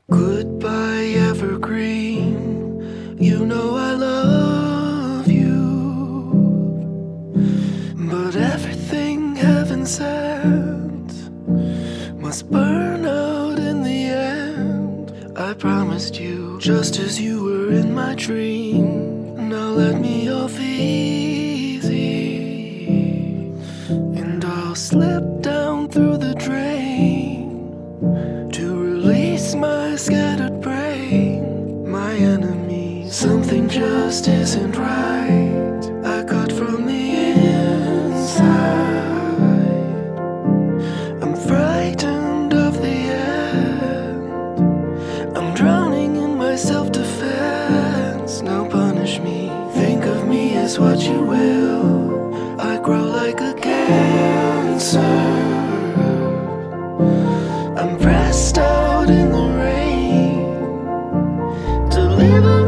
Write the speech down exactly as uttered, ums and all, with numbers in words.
Goodbye, Evergreen. You know I love you, but everything heaven sent must burn out in the end. I promised you, just as you were in my dream. Now let me off easy, and I'll slip down through the drain to release my scattered brain. My enemy, something just isn't right. I cut from the inside. I'm frightened of the end. I'm drowning in my self-defense. Now punish me, think of me as what you will. I grow like a cancer. I'm pressed out in the rain to live